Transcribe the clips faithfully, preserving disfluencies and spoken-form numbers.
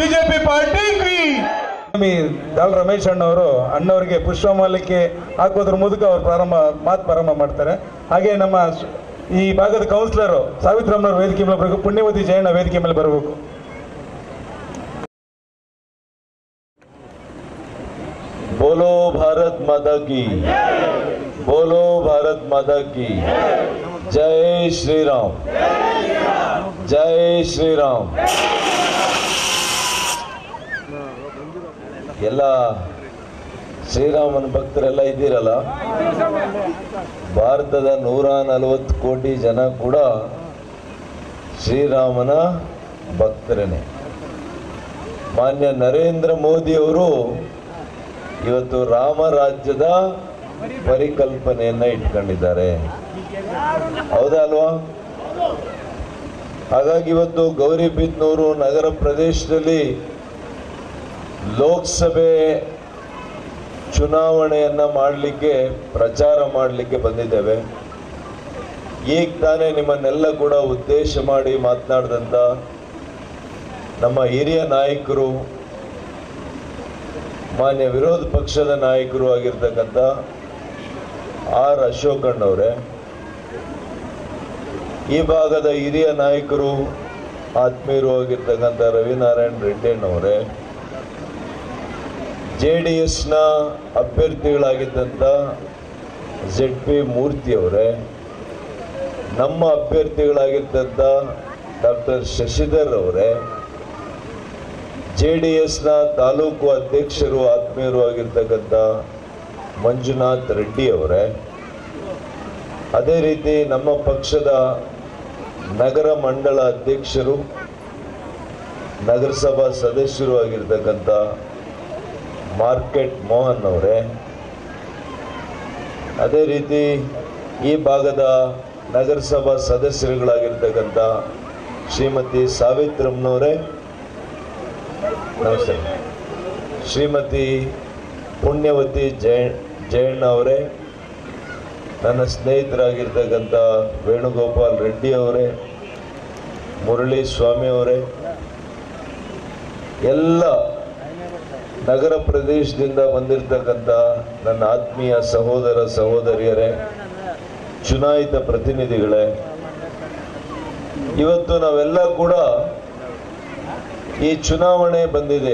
BJP party ದಾಲ್ ರಮೇಶ್ ಅಣ್ಣವರು ಅಣ್ಣವರಿಗೆ ಪುಷ್ಪಮಾಲಿಕೆ ಹಾಕೋದ್ರ ಮೂಲಕ ಅವರು ಪ್ರಾರಂಭ ಮಾತು ಪ್ರಾರಂಭ ಮಾಡ್ತಾರೆ. ಹಾಗೆ ನಮ್ಮ ಈ ಭಾಗದ ಕೌನ್ಸಿಲರ್ ಸಾವಿತ್ರಮ್ಮನವರು ವೇದಿಕೆ ಮೇಲೆ ಬರಬೇಕು. ಪುಣ್ಯವತಿ ಜಯಣ್ಣ ವೇದಿಕೆ ಮೇಲೆ ಬರಬೇಕು. बोलो भारत माता की, बोलो भारत माता की जय श्री राम, जय श्री राम. ಎಲ್ಲ ಶ್ರೀರಾಮನ ಭಕ್ತರೆಲ್ಲ ಇದ್ದೀರಲ್ಲ. ಭಾರತದ ನೂರ ನಲವತ್ತು ಕೋಟಿ ಜನ ಕೂಡ ಶ್ರೀರಾಮನ ಭಕ್ತರೇನೆ. ಮಾನ್ಯ ನರೇಂದ್ರ ಮೋದಿ ಅವರು ಇವತ್ತು ರಾಮ ರಾಜ್ಯದ ಪರಿಕಲ್ಪನೆಯನ್ನ ಇಟ್ಕೊಂಡಿದ್ದಾರೆ, ಹೌದಾ ಅಲ್ವಾ? ಹಾಗಾಗಿ ಇವತ್ತು ಗೌರಿಬಿದನೂರು ನಗರ ಪ್ರದೇಶದಲ್ಲಿ ಲೋಕಸಭೆ ಚುನಾವಣೆಯನ್ನ ಮಾಡಲಿಕ್ಕೆ ಪ್ರಚಾರ ಮಾಡಲಿಕ್ಕೆ ಬಂದಿದ್ದೇವೆ. ಈಗ ತಾನೇ ನಿಮ್ಮನ್ನೆಲ್ಲ ಕೂಡ ಉದ್ದೇಶ ಮಾಡಿ ಮಾತನಾಡಿದಂಥ ನಮ್ಮ ಹಿರಿಯ ನಾಯಕರು, ಮಾನ್ಯ ವಿರೋಧ ಪಕ್ಷದ ನಾಯಕರು ಆಗಿರ್ತಕ್ಕಂಥ ಆರ್ ಅಶೋಕಣ್ಣವರೇ, ಈ ಭಾಗದ ಹಿರಿಯ ನಾಯಕರು ಆತ್ಮೀಯರು ಆಗಿರ್ತಕ್ಕಂಥ ರವಿನಾರಾಯಣ ರೆಡ್ಡಿಣ್ಣವರೇ, ಜೆ ಡಿ ಎಸ್ನ ಅಭ್ಯರ್ಥಿಗಳಾಗಿದ್ದಂಥ ಜೆಡ್ ಪಿ ಮೂರ್ತಿಯವರೇ, ನಮ್ಮ ಅಭ್ಯರ್ಥಿಗಳಾಗಿದ್ದಂಥ ಡಾಕ್ಟರ್ ಶಶಿಧರ್ ಅವರೇ, ಜೆ ಡಿ ಎಸ್ನ ತಾಲೂಕು ಅಧ್ಯಕ್ಷರು ಆತ್ಮೀಯರು ಆಗಿರ್ತಕ್ಕಂಥ ಮಂಜುನಾಥ್ ರೆಡ್ಡಿ ಅವರೇ, ಅದೇ ರೀತಿ ನಮ್ಮ ಪಕ್ಷದ ನಗರ ಮಂಡಳ ಅಧ್ಯಕ್ಷರು ನಗರಸಭಾ ಸದಸ್ಯರು ಆಗಿರ್ತಕ್ಕಂಥ ಮಾರ್ಕೆಟ್ ಮೋಹನ್ ಅವರೇ, ಅದೇ ರೀತಿ ಈ ಭಾಗದ ನಗರಸಭಾ ಸದಸ್ಯರುಗಳಾಗಿರ್ತಕ್ಕಂಥ ಶ್ರೀಮತಿ ಸಾವಿತ್ರಮ್ಮನವರೇ, ನಮಸ್ತೆ, ಶ್ರೀಮತಿ ಪುಣ್ಯವತಿ ಜಯ ಜಯಣ್ಣ ಅವರೇ, ನನ್ನ ಸ್ನೇಹಿತರಾಗಿರ್ತಕ್ಕಂಥ ವೇಣುಗೋಪಾಲ್ ರೆಡ್ಡಿ ಅವರೇ, ಮುರಳಿ ಸ್ವಾಮಿ ಅವರೇ, ಎಲ್ಲ ನಗರ ಪ್ರದೇಶದಿಂದ ಬಂದಿರತಕ್ಕಂಥ ನನ್ನ ಆತ್ಮೀಯ ಸಹೋದರ ಸಹೋದರಿಯರೇ, ಚುನಾಯಿತ ಪ್ರತಿನಿಧಿಗಳೇ, ಇವತ್ತು ನಾವೆಲ್ಲ ಕೂಡ ಈ ಚುನಾವಣೆ ಬಂದಿದೆ.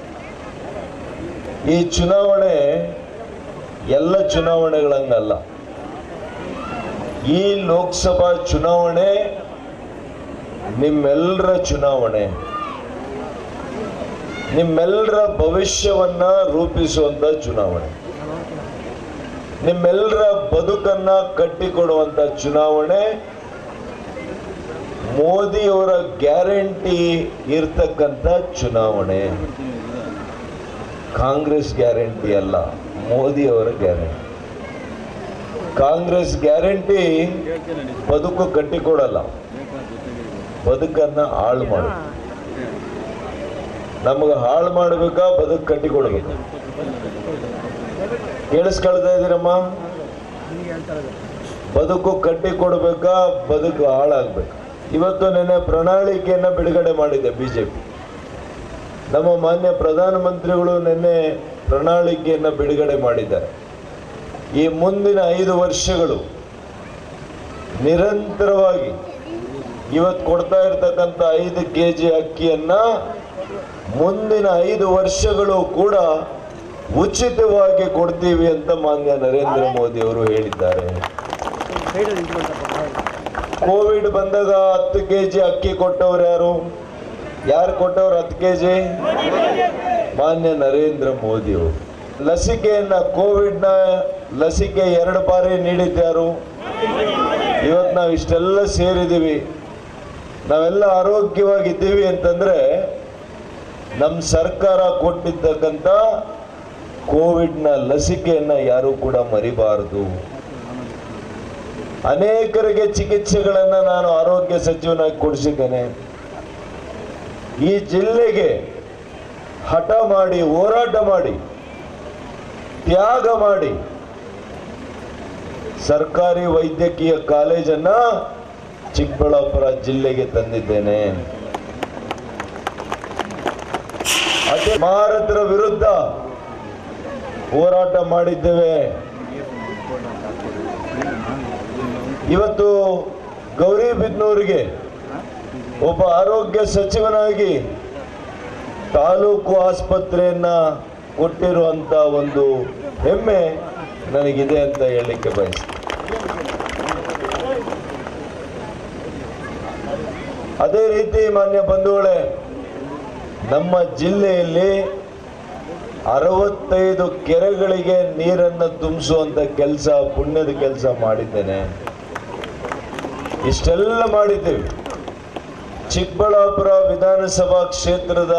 ಈ ಚುನಾವಣೆ ಎಲ್ಲ ಚುನಾವಣೆಗಳಂಗಲ್ಲ. ಈ ಲೋಕಸಭಾ ಚುನಾವಣೆ ನಿಮ್ಮೆಲ್ಲರ ಚುನಾವಣೆ, ನಿಮ್ಮೆಲ್ಲರ ಭವಿಷ್ಯವನ್ನ ರೂಪಿಸುವಂತ ಚುನಾವಣೆ, ನಿಮ್ಮೆಲ್ಲರ ಬದುಕನ್ನ ಕಟ್ಟಿಕೊಡುವಂತ ಚುನಾವಣೆ. ಮೋದಿಯವರ ಗ್ಯಾರಂಟಿ ಇರ್ತಕ್ಕಂಥ ಚುನಾವಣೆ, ಕಾಂಗ್ರೆಸ್ ಗ್ಯಾರಂಟಿ ಅಲ್ಲ, ಮೋದಿಯವರ ಗ್ಯಾರಂಟಿ. ಕಾಂಗ್ರೆಸ್ ಗ್ಯಾರಂಟಿ ಬದುಕು ಕಟ್ಟಿಕೊಡಲ್ಲ, ಬದುಕನ್ನ ಹಾಳು ಮಾಡ. ನಮಗೆ ಹಾಳು ಮಾಡಬೇಕಾ, ಬದುಕು ಕಟ್ಟಿಕೊಡ್ಬೇಕು? ಕೇಳಿಸ್ಕೊಳ್ತಾ ಇದ್ದೀರಮ್ಮ? ಬದುಕು ಕಟ್ಟಿ ಕೊಡ್ಬೇಕಾ, ಬದುಕು ಹಾಳಾಗ್ಬೇಕು? ಇವತ್ತು ನೆನ್ನೆ ಪ್ರಣಾಳಿಕೆಯನ್ನ ಬಿಡುಗಡೆ ಮಾಡಿದೆ ಬಿಜೆಪಿ. ನಮ್ಮ ಮಾನ್ಯ ಪ್ರಧಾನಮಂತ್ರಿಗಳು ನಿನ್ನೆ ಪ್ರಣಾಳಿಕೆಯನ್ನ ಬಿಡುಗಡೆ ಮಾಡಿದ್ದಾರೆ. ಈ ಮುಂದಿನ ಐದು ವರ್ಷಗಳು ನಿರಂತರವಾಗಿ ಇವತ್ತು ಕೊಡ್ತಾ ಇರ್ತಕ್ಕಂಥ ಐದು ಕೆ ಜಿ ಅಕ್ಕಿಯನ್ನ ಮುಂದಿನ ಐದು ವರ್ಷಗಳು ಕೂಡ ಉಚಿತವಾಗಿ ಕೊಡ್ತೀವಿ ಅಂತ ಮಾನ್ಯ ನರೇಂದ್ರ ಮೋದಿ ಅವರು ಹೇಳಿದ್ದಾರೆ. ಕೋವಿಡ್ ಬಂದಾಗ ಹತ್ತು ಕೆ ಜಿ ಅಕ್ಕಿ ಕೊಟ್ಟವ್ರು ಯಾರು? ಯಾರು ಕೊಟ್ಟವ್ರು ಹತ್ತು ಕೆ ಜಿ? ಮಾನ್ಯ ನರೇಂದ್ರ ಮೋದಿ ಅವರು. ಲಸಿಕೆಯನ್ನ, ಕೋವಿಡ್ನ ಲಸಿಕೆ ಎರಡು ಬಾರಿ ನೀಡಿದ್ಯಾರು? ಇವತ್ತು ನಾವು ಇಷ್ಟೆಲ್ಲ ಸೇರಿದ್ದೀವಿ, ನಾವೆಲ್ಲ ಆರೋಗ್ಯವಾಗಿದ್ದೀವಿ ಅಂತಂದ್ರೆ ನಮ್ಮ ಸರ್ಕಾರ ಕೊಟ್ಟಿದ್ದಕ್ಕಂಥ ಕೋವಿಡ್ನ ಲಸಿಕೆಯನ್ನ ಯಾರು ಕೂಡ ಮರಿಬಾರದು. ಅನೇಕರಿಗೆ ಚಿಕಿತ್ಸೆಗಳನ್ನ ನಾನು ಆರೋಗ್ಯ ಸಚಿವನಾಗಿ ಕೊಡಿಸಿದ್ದೇನೆ. ಈ ಜಿಲ್ಲೆಗೆ ಹಠ ಮಾಡಿ, ಹೋರಾಟ ಮಾಡಿ, ತ್ಯಾಗ ಮಾಡಿ ಸರ್ಕಾರಿ ವೈದ್ಯಕೀಯ ಕಾಲೇಜನ್ನ ಚಿಕ್ಕಬಳ್ಳಾಪುರ ಜಿಲ್ಲೆಗೆ ತಂದಿದ್ದೇನೆ. ಮಹಾರಥರ ವಿರುದ್ಧ ಹೋರಾಟ ಮಾಡಿದ್ದೇವೆ. ಇವತ್ತು ಗೌರಿಬಿದನೂರಿಗೆ ಒಬ್ಬ ಆರೋಗ್ಯ ಸಚಿವನಾಗಿ ತಾಲೂಕು ಆಸ್ಪತ್ರೆಯನ್ನ ಕೊಟ್ಟಿರುವಂತ ಒಂದು ಹೆಮ್ಮೆ ನನಗಿದೆ ಅಂತ ಹೇಳಲಿಕ್ಕೆ ಬಯಸ್ತೀನಿ. ಅದೇ ರೀತಿ ಮಾನ್ಯ ಬಂಧುಗಳೇ, ನಮ್ಮ ಜಿಲ್ಲೆಯಲ್ಲಿ ಅರವತ್ತೈದು ಕೆರೆಗಳಿಗೆ ನೀರನ್ನು ತುಂಬಿಸುವಂತ ಕೆಲಸ, ಪುಣ್ಯದ ಕೆಲಸ ಮಾಡಿದ್ದೇನೆ. ಇಷ್ಟೆಲ್ಲ ಮಾಡಿದ್ದೇವೆ. ಚಿಕ್ಕಬಳ್ಳಾಪುರ ವಿಧಾನಸಭಾ ಕ್ಷೇತ್ರದ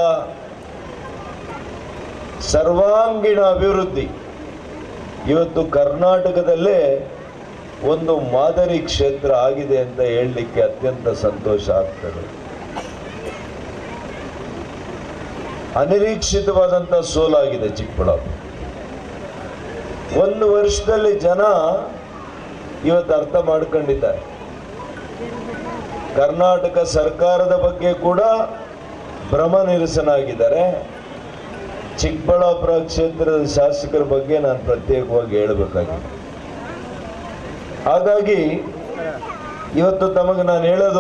ಸರ್ವಾಂಗೀಣ ಅಭಿವೃದ್ಧಿ ಇವತ್ತು ಕರ್ನಾಟಕದಲ್ಲೇ ಒಂದು ಮಾದರಿ ಕ್ಷೇತ್ರ ಆಗಿದೆ ಅಂತ ಹೇಳಲಿಕ್ಕೆ ಅತ್ಯಂತ ಸಂತೋಷ ಆಗ್ತದೆ. ಅನಿರೀಕ್ಷಿತವಾದಂತ ಸೋಲಾಗಿದೆ ಚಿಕ್ಕಬಳ್ಳಾಪುರ. ಒಂದು ವರ್ಷದಲ್ಲಿ ಜನ ಇವತ್ತು ಅರ್ಥ ಮಾಡ್ಕೊಂಡಿದ್ದಾರೆ. ಕರ್ನಾಟಕ ಸರ್ಕಾರದ ಬಗ್ಗೆ ಕೂಡ ಭ್ರಮ ನಿರಸನಾಗಿದ್ದಾರೆ. ಚಿಕ್ಕಬಳ್ಳಾಪುರ ಕ್ಷೇತ್ರದ ಶಾಸಕರ ಬಗ್ಗೆ ನಾನು ಪ್ರತ್ಯೇಕವಾಗಿ ಹೇಳಬೇಕಾಗಿದೆ. ಹಾಗಾಗಿ ಇವತ್ತು ತಮಗೆ ನಾನು ಹೇಳೋದು,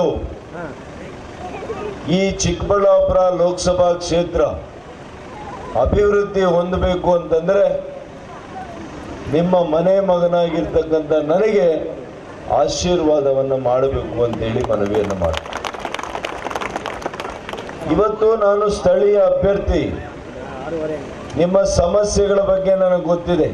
ಈ ಚಿಕ್ಕಬಳ್ಳಾಪುರ ಲೋಕಸಭಾ ಕ್ಷೇತ್ರ ಅಭಿವೃದ್ಧಿ ಹೊಂದಬೇಕು ಅಂತಂದ್ರೆ ನಿಮ್ಮ ಮನೆ ಮಗನಾಗಿರ್ತಕ್ಕಂಥ ನನಗೆ ಆಶೀರ್ವಾದವನ್ನು ಮಾಡಬೇಕು ಅಂತೇಳಿ ಮನವಿಯನ್ನು ಮಾಡಿ. ಇವತ್ತು ನಾನು ಸ್ಥಳೀಯ ಅಭ್ಯರ್ಥಿ. ನಿಮ್ಮ ಸಮಸ್ಯೆಗಳ ಬಗ್ಗೆ ನನಗೆ ಗೊತ್ತಿದೆ,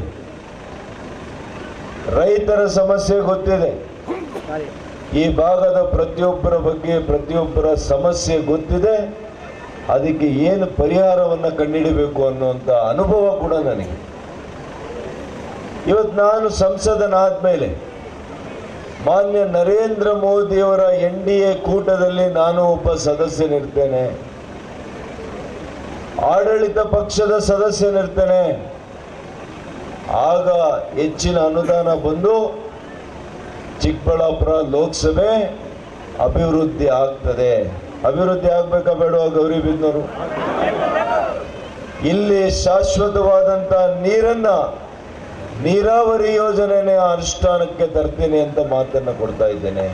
ರೈತರ ಸಮಸ್ಯೆ ಗೊತ್ತಿದೆ, ಈ ಭಾಗದ ಪ್ರತಿಯೊಬ್ಬರ ಬಗ್ಗೆ ಪ್ರತಿಯೊಬ್ಬರ ಸಮಸ್ಯೆ ಗೊತ್ತಿದೆ. ಅದಕ್ಕೆ ಏನು ಪರಿಹಾರವನ್ನು ಕಂಡುಹಿಡಬೇಕು ಅನ್ನುವಂಥ ಅನುಭವ ಕೂಡ ನನಗೆ. ಇವತ್ತು ನಾನು ಸಂಸದನಾದ ಮೇಲೆ ಮಾನ್ಯ ನರೇಂದ್ರ ಮೋದಿಯವರ ಎನ್ ಡಿ ಎ ಕೂಟದಲ್ಲಿ ನಾನು ಒಬ್ಬ ಸದಸ್ಯನಿರ್ತೇನೆ, ಆಡಳಿತ ಪಕ್ಷದ ಸದಸ್ಯನಿರ್ತೇನೆ. ಆಗ ಹೆಚ್ಚಿನ ಅನುದಾನ ಬಂದು ಚಿಕ್ಕಬಳ್ಳಾಪುರ ಲೋಕಸಭೆ ಅಭಿವೃದ್ಧಿ ಆಗ್ತದೆ. ಅಭಿವೃದ್ಧಿ ಆಗ್ಬೇಕಾ ಬೇಡವಾ ಗೌರಿಬಿದನೂರು? ಇಲ್ಲಿ ಶಾಶ್ವತವಾದಂತ ನೀರನ್ನ, ನೀರಾವರಿ ಯೋಜನೆಯ ಅನುಷ್ಠಾನಕ್ಕೆ ತರ್ತೀನಿ ಅಂತ ಮಾತನ್ನ ಕೊಡ್ತಾ ಇದ್ದೇನೆ.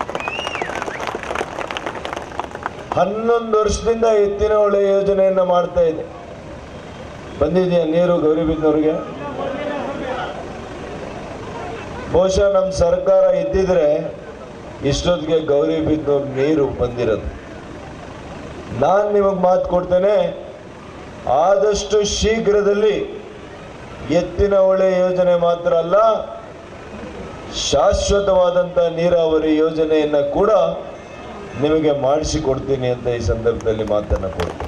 ಹನ್ನೊಂದು ವರ್ಷದಿಂದ ಎತ್ತಿನ ಹೊಳೆ ಯೋಜನೆಯನ್ನ ಮಾಡ್ತಾ ಇದೆ. ಬಂದಿದೆಯಾ ನೀರು ಗೌರಿಬಿದನೂರಿಗೆ? ಬಹುಶಃ ನಮ್ಮ ಸರ್ಕಾರ ಇದ್ದಿದ್ರೆ ಇಷ್ಟೊತ್ತಿಗೆ ಗೌರಿಬಿದನೂರು ನೀರು ಬಂದಿರೋದು. ನಾನು ನಿಮಗೆ ಮಾತು ಕೊಡ್ತೇನೆ, ಆದಷ್ಟು ಶೀಘ್ರದಲ್ಲಿ ಎತ್ತಿನ ಹೊಳೆ ಯೋಜನೆ ಮಾತ್ರ ಅಲ್ಲ, ಶಾಶ್ವತವಾದಂಥ ನೀರಾವರಿ ಯೋಜನೆಯನ್ನ ಕೂಡ ನಿಮಗೆ ಮಾಡಿಸಿಕೊಡ್ತೀನಿ ಅಂತ ಈ ಸಂದರ್ಭದಲ್ಲಿ ಮಾತನ್ನ ಕೊಡ್ತೀನಿ.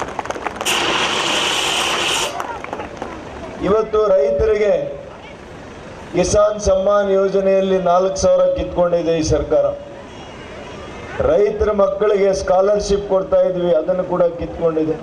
ಇವತ್ತು ರೈತರಿಗೆ ಕಿಸಾನ್ ಸಮ್ಮಾನ್ ಯೋಜನೆಯಲ್ಲಿ ನಾಲ್ಕು ಸಾವಿರ ಕಿತ್ಕೊಂಡಿದೆ ಈ ಸರ್ಕಾರ. ರೈತರ ಮಕ್ಕಳಿಗೆ ಸ್ಕಾಲರ್ಶಿಪ್ ಕೊಡ್ತಾ ಇದ್ವಿ, ಅದನ್ನು ಕೂಡ ಕಿತ್ಕೊಂಡಿದೆ.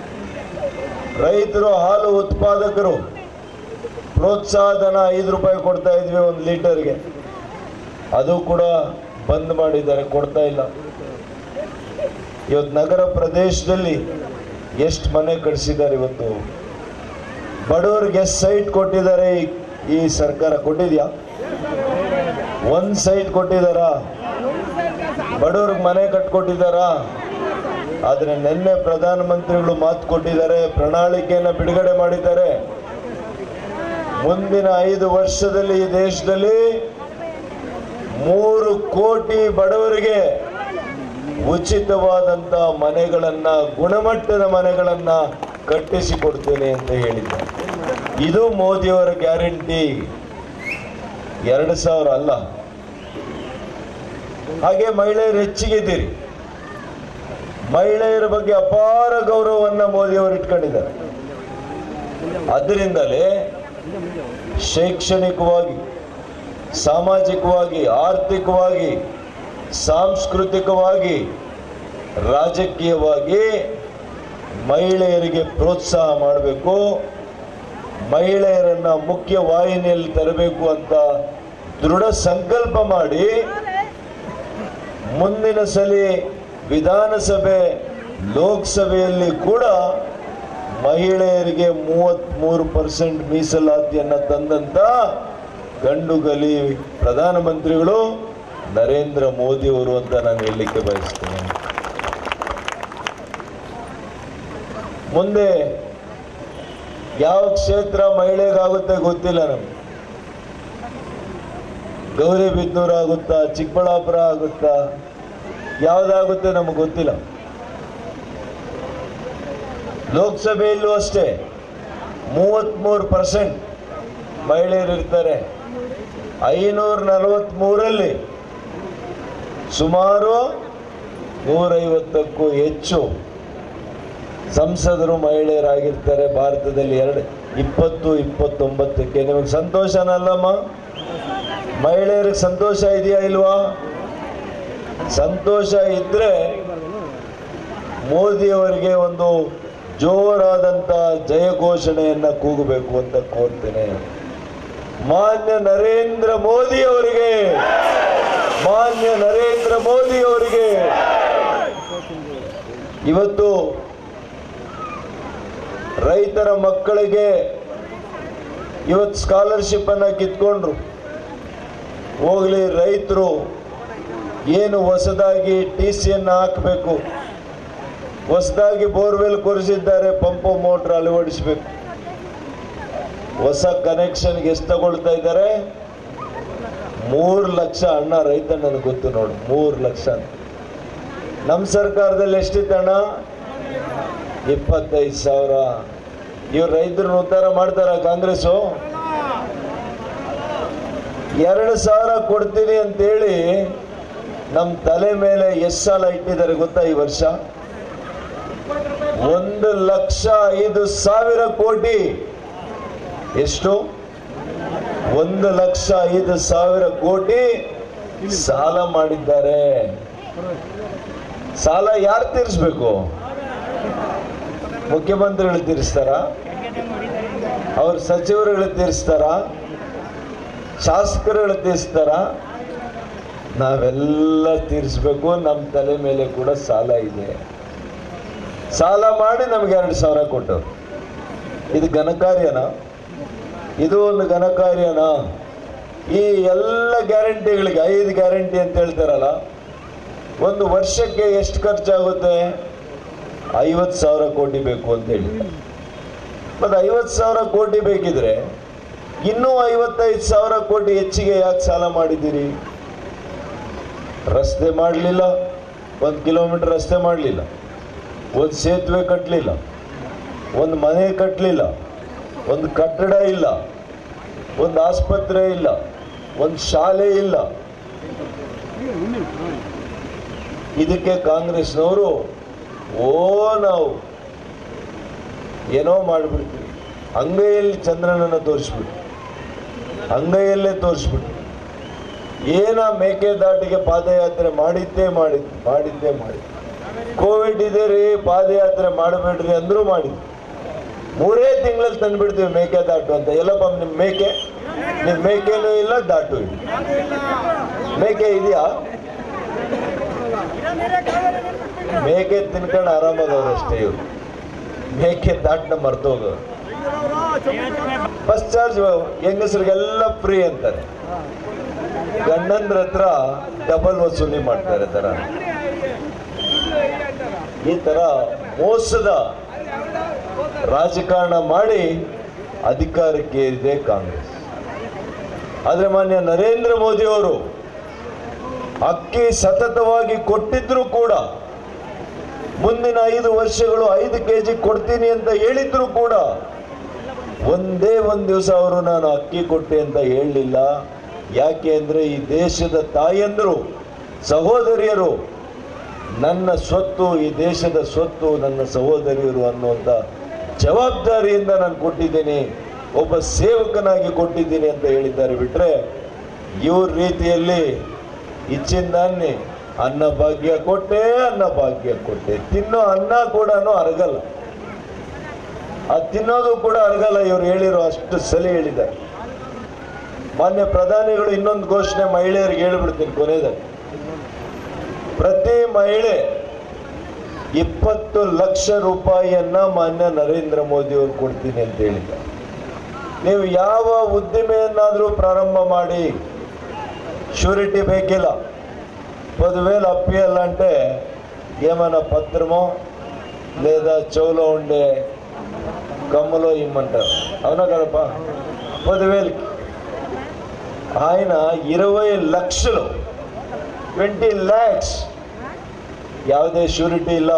ರೈತರು ಹಾಲು ಉತ್ಪಾದಕರು ಪ್ರೋತ್ಸಾಹಧನ ಐದು ರೂಪಾಯಿ ಕೊಡ್ತಾ ಇದ್ವಿ ಒಂದು ಲೀಟರ್ಗೆ, ಅದು ಕೂಡ ಬಂದ್ ಮಾಡಿದ್ದಾರೆ, ಕೊಡ್ತಾ ಇಲ್ಲ. ಇವತ್ತು ನಗರ ಪ್ರದೇಶದಲ್ಲಿ ಎಷ್ಟು ಮನೆ ಕಟ್ಸಿದ್ದಾರೆ. ಇವತ್ತು ಬಡವರಿಗೆ ಎಷ್ಟು ಸೈಟ್ ಕೊಟ್ಟಿದ್ದಾರೆ ಈ ಸರ್ಕಾರ? ಕೊಟ್ಟಿದ್ಯಾ? ಒಂದ್ ಸೈಟ್ ಕೊಟ್ಟಿದಾರ? ಬಡವರಿಗೆ ಮನೆ ಕಟ್ಕೊಟ್ಟಿದಾರ? ಆದ್ರೆ ನಿನ್ನೆ ಪ್ರಧಾನಮಂತ್ರಿಗಳು ಮಾತು ಕೊಟ್ಟಿದ್ದಾರೆ, ಪ್ರಣಾಳಿಕೆಯನ್ನು ಬಿಡುಗಡೆ ಮಾಡಿದ್ದಾರೆ. ಮುಂದಿನ ಐದು ವರ್ಷದಲ್ಲಿ ಈ ದೇಶದಲ್ಲಿ ಮೂರು ಕೋಟಿ ಬಡವರಿಗೆ ಉಚಿತವಾದಂತ ಮನೆಗಳನ್ನ, ಗುಣಮಟ್ಟದ ಮನೆಗಳನ್ನ ಕಟ್ಟಿಸಿಕೊಡ್ತೇನೆ ಅಂತ ಹೇಳಿದ್ದಾರೆ. ಇದು ಮೋದಿಯವರ ಗ್ಯಾರಂಟಿ. ಎರಡು ಸಾವಿರ ಅಲ್ಲ. ಹಾಗೆ ಮಹಿಳೆಯರು ಹೆಚ್ಚಿಗಿದ್ದೀರಿ. ಮಹಿಳೆಯರ ಬಗ್ಗೆ ಅಪಾರ ಗೌರವವನ್ನ ಮೋದಿಯವರು ಇಟ್ಕೊಂಡಿದ್ದಾರೆ. ಅದರಿಂದಲೇ ಶೈಕ್ಷಣಿಕವಾಗಿ, ಸಾಮಾಜಿಕವಾಗಿ, ಆರ್ಥಿಕವಾಗಿ, ಸಾಂಸ್ಕೃತಿಕವಾಗಿ, ರಾಜಕೀಯವಾಗಿ ಮಹಿಳೆಯರಿಗೆ ಪ್ರೋತ್ಸಾಹ ಮಾಡಬೇಕು, ಮಹಿಳೆಯರನ್ನ ಮುಖ್ಯ ವಾಹಿನಿಯಲ್ಲಿ ತರಬೇಕು ಅಂತ ದೃಢ ಸಂಕಲ್ಪ ಮಾಡಿ ಮುಂದಿನ ಸಲ ವಿಧಾನಸಭೆ, ಲೋಕಸಭೆಯಲ್ಲಿ ಕೂಡ ಮಹಿಳೆಯರಿಗೆ ಮೂವತ್ತ್ಮೂರು ಪರ್ಸೆಂಟ್ ಮೀಸಲಾತಿಯನ್ನು ತಂದಂತ ಗಂಡುಗಲಿ ಪ್ರಧಾನಮಂತ್ರಿಗಳು ನರೇಂದ್ರ ಮೋದಿ ಅವರು ಅಂತ ನಾನು ಹೇಳಲಿಕ್ಕೆ ಬಯಸ್ತೇನೆ. ಮುಂದೆ ಯಾವ ಕ್ಷೇತ್ರ ಮಹಿಳೆಗಾಗುತ್ತೆ ಗೊತ್ತಿಲ್ಲ ನಮ್ಗೆ. ಗೌರಿಬಿದನೂರು ಆಗುತ್ತಾ, ಚಿಕ್ಕಬಳ್ಳಾಪುರ ಆಗುತ್ತಾ, ಯಾವುದಾಗುತ್ತೆ ನಮಗೆ ಗೊತ್ತಿಲ್ಲ. ಲೋಕಸಭೆಯಲ್ಲೂ ಅಷ್ಟೇ ಮೂವತ್ತ್ಮೂರು ಪರ್ಸೆಂಟ್ ಮಹಿಳೆಯರು ಇರ್ತಾರೆ. ಐನೂರ ನಲವತ್ತ್ಮೂರಲ್ಲಿ ಸುಮಾರು ನೂರೈವತ್ತಕ್ಕೂ ಹೆಚ್ಚು ಸಂಸದರು ಮಹಿಳೆಯರಾಗಿರ್ತಾರೆ ಭಾರತದಲ್ಲಿ. ಎರಡು ಇಪ್ಪತ್ತು ಇಪ್ಪತ್ತೊಂಬತ್ತಕ್ಕೆ ನಿಮಗೆ ಸಂತೋಷನಲ್ಲಮ್ಮ? ಮಹಿಳೆಯರಿಗೆ ಸಂತೋಷ ಇದೆಯಾ ಇಲ್ವಾ? ಸಂತೋಷ ಇದ್ರೆ ಮೋದಿಯವರಿಗೆ ಒಂದು ಜೋರಾದಂಥ ಜಯ ಘೋಷಣೆಯನ್ನ ಕೂಗಬೇಕು ಅಂತ ಕೋರ್ತೇನೆ. ಮಾನ್ಯ ನರೇಂದ್ರ ಮೋದಿ ಅವರಿಗೆ, ಮಾನ್ಯ ನರೇಂದ್ರ ಮೋದಿ ಅವರಿಗೆ. ಇವತ್ತು ರೈತರ ಮಕ್ಕಳಿಗೆ ಇವತ್ತು ಸ್ಕಾಲರ್ಶಿಪ್ ಅನ್ನ ಕಿತ್ಕೊಂಡ್ರು. ಹೋಗ್ಲಿ, ರೈತರು ಏನು ಹೊಸದಾಗಿ ಟಿ ಸಿಯನ್ನು ಹಾಕಬೇಕು, ಹೊಸದಾಗಿ ಬೋರ್ವೆಲ್ ಕೊರೆಸಿದ್ದಾರೆ, ಪಂಪು ಮೋಟ್ರ್ ಅಳವಡಿಸಬೇಕು. ಹೊಸ ಕನೆಕ್ಷನ್ಗೆ ಎಷ್ಟು ತಗೊಳ್ತಾ ಇದ್ದಾರೆ? ಮೂರು ಲಕ್ಷ. ಅಣ್ಣ ರೈತ ನನಗೆ ಗೊತ್ತು ನೋಡು, ಮೂರು ಲಕ್ಷ. ನಮ್ಮ ಸರ್ಕಾರದಲ್ಲಿ ಎಷ್ಟಿತ್ತಣ್ಣ? ಇಪ್ಪತ್ತೈದು ಸಾವಿರ. ಇವ್ರು ರೈತರನ್ನ ಉದ್ಧಾರ ಮಾಡ್ತಾರ ಕಾಂಗ್ರೆಸ್ಸು? ಎರಡು ಸಾವಿರ ಕೊಡ್ತೀನಿ ಅಂತೇಳಿ ನಮ್ಮ ತಲೆ ಮೇಲೆ ಎಷ್ಟು ಸಾಲ ಇಟ್ಟಿದ್ದಾರೆ ಗೊತ್ತಾ ಈ ವರ್ಷ? ಒಂದು ಲಕ್ಷ ಐದು ಸಾವಿರ ಕೋಟಿ. ಎಷ್ಟು? ಒಂದು ಲಕ್ಷ ಐದು ಸಾವಿರ ಕೋಟಿ ಸಾಲ ಮಾಡಿದ್ದಾರೆ. ಸಾಲ ಯಾರು ತೀರಿಸ್ಬೇಕು? ಮುಖ್ಯಮಂತ್ರಿಗಳು ತೀರಿಸ್ತಾರ? ಅವ್ರ ಸಚಿವರುಗಳು ತೀರಿಸ್ತಾರ? ಶಾಸಕರುಗಳು ತೀರಿಸ್ತಾರ? ನಾವೆಲ್ಲ ತೀರಿಸ್ಬೇಕು. ನಮ್ಮ ತಲೆ ಮೇಲೆ ಕೂಡ ಸಾಲ ಇದೆ. ಸಾಲ ಮಾಡಿ ನಮ್ಗೆ ಎರಡು ಸಾವಿರ ಕೊಟ್ಟರು. ಇದು ಘನಕಾರ್ಯನಾ? ಇದು ಒಂದು ಘನಕಾರ್ಯನಾ? ಈ ಎಲ್ಲ ಗ್ಯಾರಂಟಿಗಳಿಗೆ ಐದು ಗ್ಯಾರಂಟಿ ಅಂತ ಹೇಳ್ತಾರಲ್ಲ, ಒಂದು ವರ್ಷಕ್ಕೆ ಎಷ್ಟು ಖರ್ಚಾಗುತ್ತೆ? ಐವತ್ತು ಸಾವಿರ ಕೋಟಿ ಬೇಕು ಅಂತ ಹೇಳಿ. ಮತ್ತೆ ಐವತ್ತು ಸಾವಿರ ಕೋಟಿ ಬೇಕಿದ್ರೆ ಇನ್ನೂ ಐವತ್ತೈದು ಸಾವಿರ ಕೋಟಿ ಹೆಚ್ಚಿಗೆ ಯಾಕೆ ಸಾಲ ಮಾಡಿದ್ದೀರಿ? ರಸ್ತೆ ಮಾಡಲಿಲ್ಲ, ಒಂದು ಕಿಲೋಮೀಟರ್ ರಸ್ತೆ ಮಾಡಲಿಲ್ಲ, ಒಂದು ಸೇತುವೆ ಕಟ್ಟಲಿಲ್ಲ, ಒಂದು ಮನೆ ಕಟ್ಟಲಿಲ್ಲ, ಒಂದು ಕಟ್ಟಡ ಇಲ್ಲ, ಒಂದು ಆಸ್ಪತ್ರೆ ಇಲ್ಲ, ಒಂದು ಶಾಲೆ ಇಲ್ಲ. ಇದಕ್ಕೆ ಕಾಂಗ್ರೆಸ್ನವರು ಓ ನಾವು ಏನೋ ಮಾಡಿಬಿಡ್ತೀವಿ, ಅಂಗೈಯಲ್ಲಿ ಚಂದ್ರನನ್ನು ತೋರಿಸ್ಬಿಟ್ಟು, ಅಂಗೈಯಲ್ಲೇ ತೋರಿಸ್ಬಿಟ್ಟು, ಏನ ಮೇಕೆದಾಟಿಗೆ ಪಾದಯಾತ್ರೆ ಮಾಡಿದ್ದೇ ಮಾಡಿದ್ದು ಮಾಡಿದ್ದೇ ಮಾಡಿದ್ದು ಕೋವಿಡ್ ಇದೆ ರೀ, ಪಾದಯಾತ್ರೆ ಮಾಡಬೇಡ್ರಿ ಅಂದ್ರೂ ಮಾಡಿದ್ವಿ. ಮೂರೇ ತಿಂಗಳಲ್ಲಿ ತಂದ್ಬಿಡ್ತೀವಿ ಮೇಕೆದಾಟು ಅಂತ. ಎಲ್ಲಪ್ಪ ನಿಮ್ಮ ಮೇಕೆ? ನಿಮ್ಮ ಮೇಕೆನೂ ಇಲ್ಲ, ದಾಟು ಇಲ್ಲ. ಮೇಕೆ ಇದೆಯಾ? ಮೇಕೆ ತಿನ್ಕೊಂಡು ಆರಾಮಾಗವ್ರು ಅಷ್ಟೇ ಇವರು. ಮೇಕೆ ದಾಟನ ಮರ್ತೋಗವ್ರು. ಬಸ್ ಚಾರ್ಜ್ ಹೆಂಗಸರಿಗೆಲ್ಲ ಫ್ರೀ ಅಂತಾರೆ, ಗಂಡಂದ್ರ ಹತ್ರ ಡಬಲ್ ವಸೂಲಿ ಮಾಡ್ತಾರೆ. ತರ ಈ ತರ ಮೋಸದ ರಾಜಕಾರಣ ಮಾಡಿ ಅಧಿಕಾರಕ್ಕೆ ಏರಿದೆ ಕಾಂಗ್ರೆಸ್. ಆದ್ರೆ ಮಾನ್ಯ ನರೇಂದ್ರ ಮೋದಿ ಅವರು ಅಕ್ಕಿ ಸತತವಾಗಿ ಕೊಟ್ಟಿದ್ರು ಕೂಡ, ಮುಂದಿನ ಐದು ವರ್ಷಗಳು ಐದು ಕೆಜಿ ಕೊಡ್ತೀನಿ ಅಂತ ಹೇಳಿದ್ರು ಕೂಡ, ಒಂದೇ ಒಂದು ದಿವಸ ಅವರು ನಾನು ಅಕ್ಕಿ ಕೊಟ್ಟೆ ಅಂತ ಹೇಳಲಿಲ್ಲ. ಯಾಕೆ ಅಂದ್ರೆ ಈ ದೇಶದ ತಾಯಂದರು, ಸಹೋದರಿಯರು ನನ್ನ ಸ್ವತ್ತು, ಈ ದೇಶದ ಸ್ವತ್ತು ನನ್ನ ಸಹೋದರಿಯರು ಅನ್ನುವಂಥ ಜವಾಬ್ದಾರಿಯಿಂದ ನಾನು ಕೊಟ್ಟಿದ್ದೀನಿ, ಒಬ್ಬ ಸೇವಕನಾಗಿ ಕೊಟ್ಟಿದ್ದೀನಿ ಅಂತ ಹೇಳಿದ್ದಾರೆ. ಬಿಟ್ರೆ ಇವ್ರ ರೀತಿಯಲ್ಲಿ ಇಚ್ಚಿಂದಾನೆ ಅನ್ನ ಭಾಗ್ಯ ಕೊಟ್ಟೆ, ಅನ್ನ ಭಾಗ್ಯ ಕೊಟ್ಟೆ, ತಿನ್ನೋ ಅನ್ನ ಕೂಡ ಅರಗಲ್ಲ, ಆ ತಿನ್ನೋದು ಕೂಡ ಅರಗಲ್ಲ. ಇವ್ರು ಹೇಳಿರೋ ಅಷ್ಟು ಸಲ ಹೇಳಿದ್ದಾರೆ. ಮಾನ್ಯ ಪ್ರಧಾನಿಗಳು ಇನ್ನೊಂದು ಘೋಷಣೆ ಮಹಿಳೆಯರಿಗೆ ಹೇಳ್ಬಿಡ್ತೀನಿ ಕೊನೆಯದಾಗಿ. ಪ್ರತಿ ಮಹಿಳೆ ಇಪ್ಪತ್ತು ಲಕ್ಷ ರೂಪಾಯಿಯನ್ನ ಮಾನ್ಯ ನರೇಂದ್ರ ಮೋದಿ ಅವರು ಕೊಡ್ತೀನಿ ಅಂತ ಹೇಳಿದ್ದಾರೆ. ನೀವು ಯಾವ ಉದ್ದಿಮೆಯನ್ನಾದರೂ ಪ್ರಾರಂಭ ಮಾಡಿ, ష్యూరిటీ ಬೇಕಿಲ್ಲ. పదివేలు అప్పియాలంటే ఏమైనా పత్రమో లేదా చెవులో ఉండే కమ్ములో ఇమ్మంటారు. అవునా కదప్ప? పదివేలకి ఆయన ఇరవై లక్షలు ట్వంటీ ల్యాక్స్ ಯಾವುದೇ ష్యూరిటీ ಇಲ್ಲ.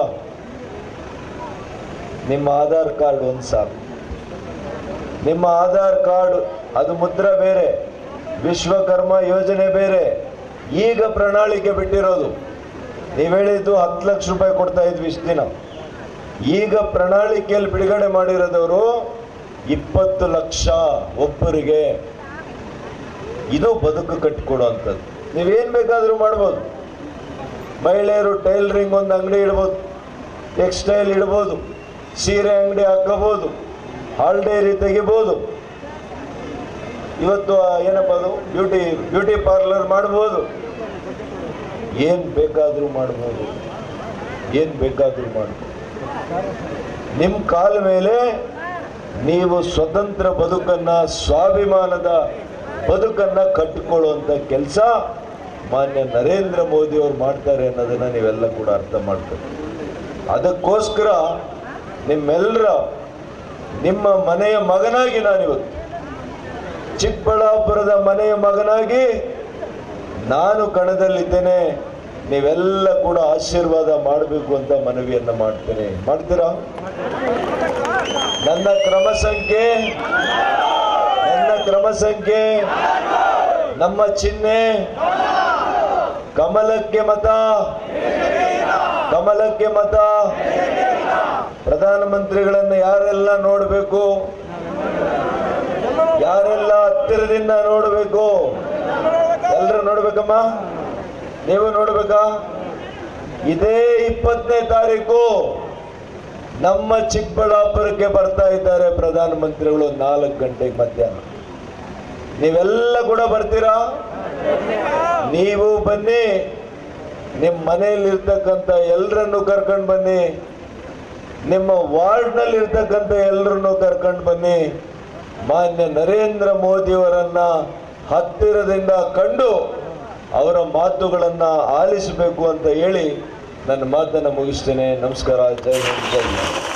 ನಿಮ್ಮ ಆಧಾರ್ ಕಾರ್ಡ್ ಒಂದು ಸಾಕು. ನಿಮ್ಮ ಆಧಾರ್ ಕಾರ್ಡ್ ಅದು ಮುದ್ರ ಬೇರೆ, ವಿಶ್ವಕರ್ಮ ಯೋಜನೆ ಬೇರೆ. ಈಗ ಪ್ರಣಾಳಿಕೆ ಬಿಟ್ಟಿರೋದು, ನೀವು ಹೇಳಿದ್ದು ಹತ್ತು ಲಕ್ಷ ರೂಪಾಯಿ ಕೊಡ್ತಾ ಇದ್ವಿ ಇಷ್ಟು ದಿನ. ಈಗ ಪ್ರಣಾಳಿಕೆಯಲ್ಲಿ ಬಿಡುಗಡೆ ಮಾಡಿರೋದವರು ಇಪ್ಪತ್ತು ಲಕ್ಷ ಒಬ್ಬರಿಗೆ. ಇದು ಬದುಕು ಕಟ್ಟಿಕೊಡುವಂಥದ್ದು. ನೀವೇನು ಬೇಕಾದರೂ ಮಾಡ್ಬೋದು. ಮಹಿಳೆಯರು ಟೈಲರಿಂಗ್ ಒಂದು ಅಂಗಡಿ ಇಡ್ಬೋದು, ಟೆಕ್ಸ್ಟೈಲ್ ಇಡ್ಬೋದು, ಸೀರೆ ಅಂಗಡಿ ಹಾಕೋಬೋದು, ಹಾಲ್ ಡೈರಿ ತೆಗಿಬೋದು. ಇವತ್ತು ಏನಪ್ಪ ಅದು ಬ್ಯೂಟಿ ಬ್ಯೂಟಿ ಪಾರ್ಲರ್ ಮಾಡ್ಬೋದು. ಏನು ಬೇಕಾದರೂ ಮಾಡ್ಬೋದು, ಏನು ಬೇಕಾದರೂ ಮಾಡ್ಬೋದು. ನಿಮ್ಮ ಕಾಲ ಮೇಲೆ ನೀವು ಸ್ವತಂತ್ರ ಬದುಕನ್ನ, ಸ್ವಾಭಿಮಾನದ ಬದುಕನ್ನ ಕಟ್ಟಿಕೊಳ್ಳುವಂಥ ಕೆಲಸ ಮಾನ್ಯ ನರೇಂದ್ರ ಮೋದಿ ಅವರು ಮಾಡ್ತಾರೆ ಅನ್ನೋದನ್ನ ನೀವೆಲ್ಲ ಕೂಡ ಅರ್ಥ ಮಾಡ್ತೀರಿ. ಅದಕ್ಕೋಸ್ಕರ ನಿಮ್ಮೆಲ್ಲರ ನಿಮ್ಮ ಮನೆಯ ಮಗನಾಗಿ ನಾನಿವತ್ತು, ಚಿಕ್ಕಬಳ್ಳಾಪುರದ ಮನೆಯ ಮಗನಾಗಿ ನಾನು ಕಣದಲ್ಲಿದ್ದೇನೆ. ನೀವೆಲ್ಲ ಕೂಡ ಆಶೀರ್ವಾದ ಮಾಡಬೇಕು ಅಂತ ಮನವಿಯನ್ನ ಮಾಡ್ತೇನೆ. ಮಾಡ್ತೀರಾ? ನನ್ನ ಕ್ರಮ ಸಂಖ್ಯೆ ನನ್ನ ಕ್ರಮ ಸಂಖ್ಯೆ ನಮ್ಮ ಚಿಹ್ನೆ ಕಮಲಕ್ಕೆ ಮತ, ಕಮಲಕ್ಕೆ ಮತ. ಪ್ರಧಾನಮಂತ್ರಿಗಳನ್ನು ಯಾರೆಲ್ಲ ನೋಡಬೇಕು, ಯಾರೆಲ್ಲ ಹತ್ತಿರದಿಂದ ನೋಡಬೇಕು, ಎಲ್ಲರೂ ನೋಡ್ಬೇಕಮ್ಮ. ನೀವು ನೋಡ್ಬೇಕಾ? ಇದೇ ಇಪ್ಪತ್ತನೇ ತಾರೀಕು ನಮ್ಮ ಚಿಕ್ಕಬಳ್ಳಾಪುರಕ್ಕೆ ಬರ್ತಾ ಇದ್ದಾರೆ ಪ್ರಧಾನಮಂತ್ರಿಗಳು ನಾಲ್ಕು ಗಂಟೆಗೆ ಮಧ್ಯಾಹ್ನ. ನೀವೆಲ್ಲ ಕೂಡ ಬರ್ತೀರಾ? ನೀವು ಬನ್ನಿ, ನಿಮ್ಮ ಮನೆಯಲ್ಲಿ ಇರ್ತಕ್ಕಂಥ ಎಲ್ಲರನ್ನು ಕರ್ಕೊಂಡು ಬನ್ನಿ, ನಿಮ್ಮ ವಾರ್ಡ್ನಲ್ಲಿ ಇರ್ತಕ್ಕಂಥ ಎಲ್ಲರನ್ನು ಕರ್ಕೊಂಡು ಬನ್ನಿ. ಮಾನ್ಯ ನರೇಂದ್ರ ಮೋದಿಯವರನ್ನ ಹತ್ತಿರದಿಂದ ಕಂಡು ಅವರ ಮಾತುಗಳನ್ನು ಆಲಿಸಬೇಕು ಅಂತ ಹೇಳಿ ನನ್ನ ಮಾತನ್ನು ಮುಗಿಸ್ತೇನೆ. ನಮಸ್ಕಾರ. ಜೈ ಹಿಂದ್, ಜೈ ಹಿಂದ್.